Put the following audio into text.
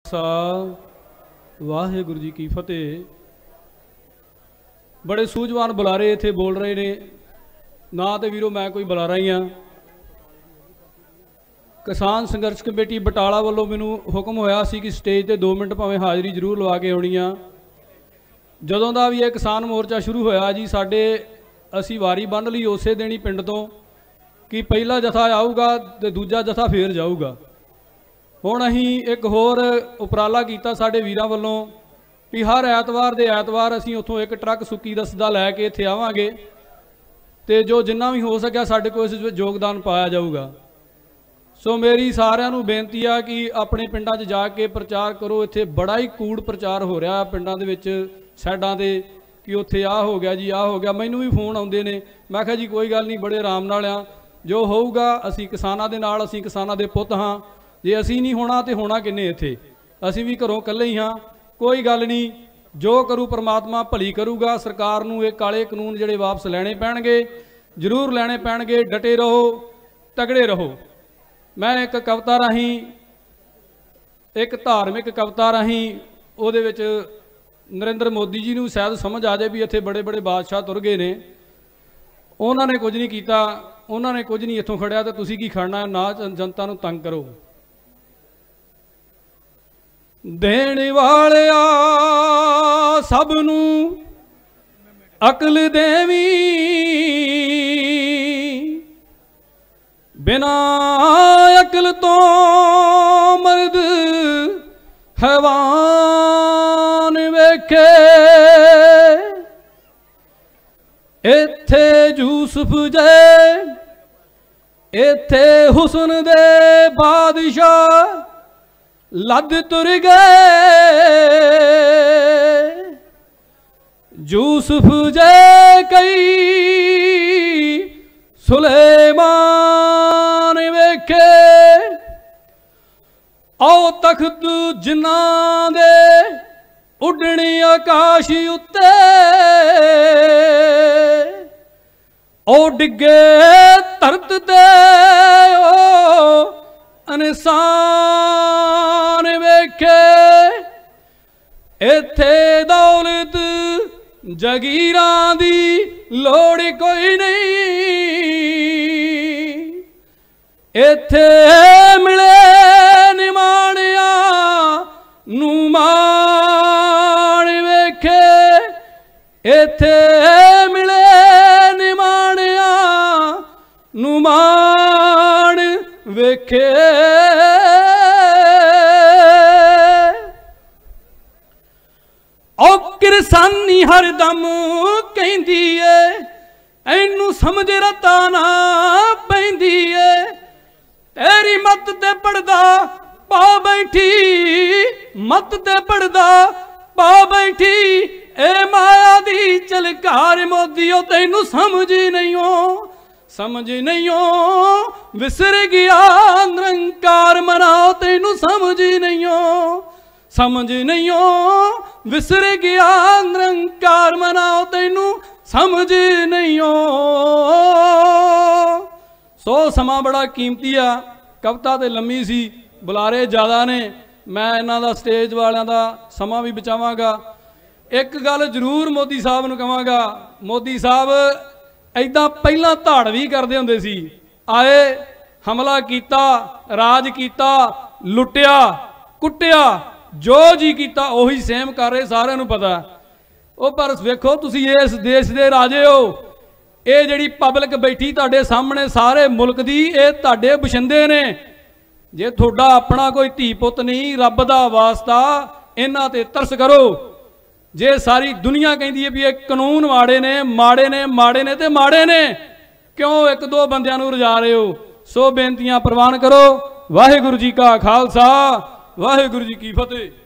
वाहेगुरु जी की फतेह। बड़े सूझवान बुलारे इत्थे बोल रहे ने, ना तो वीरो मैं कोई बुलारा ही हाँ। किसान संघर्ष कमेटी बटाला वालों मैनू हुक्म होया सी कि स्टेज ते 2 मिनट भावें हाज़री जरूर लवा के आउणी आ। जदों दा भी यह किसान मोर्चा शुरू होया जी, साडे असी वारी बन लई उस दिन ही पिंड तो कि पहला जथा आऊगा तो दूजा जथा फिर जाऊगा। हुण असीं एक होर उपराला कीता साडे वीरां वल्लों कि हर ऐतवार दे ऐतवार असीं उत्थों एक ट्रक सुक्की दा सदा लैके इत्थे आवांगे ते जो जिन्ना भी हो सकिया साडे कोल इस विच योगदान पाया जाऊगा। सो मेरी सारिआं नूं बेनती आ कि अपने पिंडां 'च जाके प्रचार करो। इत्थे बड़ा ही कूड़ प्रचार हो रहा पिंडां दे विच साइडां ते कि उत्थे आ हो गया जी, आ हो गया। मैनूं भी फोन आउंदे ने, मैं कहा जी कोई गल नहीं, बड़े आराम नाल आ, जो होऊगा असीं किसानां दे नाल, असीं किसानां दे पुੱਤ हां। जे असीं नहीं होना तो होना किन्ने इत्थे? असीं भी घरों कल्ले ही हाँ। कोई गल नहीं, जो करू परमात्मा भली करूगा। सरकार नूं ये काले कानून जिहड़े वापस लैणे पैणगे, जरूर लैणे पैणगे। डटे रहो, तगड़े रहो। मैं एक कविता राहीं, एक धार्मिक कविता राहीं उहदे विच नरेंद्र मोदी जी नूं शायद समझ आ जाए भी इत्थे बड़े बड़े बादशाह तुर गए ने, उन्होंने कुछ नहीं कीता, उन्होंने कुछ नहीं इत्थों खड़िया तो तुसीं की खड़ना ना जनता नूं तंग करो। देण वालिया सबनू अकल देवी, बिना अकल तो मर्द हैवान वेखे। इत्थे यूसुफ जे, इत्थे हुसन दे बादशाह लद तुर गए। यूसुफ जे कई सुलेमान वेखे। आओ तख्त जिन्हां दे उडणी आकाश उत्ते, ओ डिगे धरत ते इंसान वेखे। इत्थे दौलत जगीरां दी लोड़ कोई नहीं। इत्थे मिले निमाणिया नूं मान वेखे। इत्थे मिले निमाणिया नूं मान वेखे। ओ किरसानी हरदम कहंदी है, इनू समझ रता ना पैंदी है। तेरी मत ते पड़दा पा बैठी, मत ते पड़दा पा बैठी। ए माया दी चलकार मोदियो तैनू समझ नहीं हो, समझ नहीं हो। विसर गया निरंकार मनाओ तैनू समझ नहीं हो, समझ नहीं हो। विसर गया निरंकार मनाओ तैनू समझ नहीं हो। सो समा बड़ा कीमती आ। कविता तो लम्मी सी, बुलारे ज़्यादा ने, मैं इन्हां दा स्टेज वालियां दा समा भी बचावांगा। एक गल जरूर मोदी साहब नूं कहांगा, मोदी साहब ऐदां पहलां धाड़ भी करदे हुंदे सी। आए हमला किया, राज किया, लुटिया कुटिया, जो जी किया उही सेम कर रहे, सारिआं नूं पता। ਉਹ पर वेखो तुसीं इस देश के राजे हो, ये जिहड़ी पब्लिक बैठी तुहाडे सामने सारे मुल्क दी, ये तुहाडे बशिंदे ने। जे तुहाडा अपना कोई धी पुत नहीं, रब दा वास्ता इन्हां ते तरस करो। जे सारी दुनिया कहती है भी ये कानून माड़े ने, माड़े ने, माड़े ने ते माड़े ने, क्यों एक दो बंदियां नूं रजा रहे हो? सो बेनतियां प्रवान करो। वाहिगुरू जी का खालसा, वाहिगुरू जी की फतेह।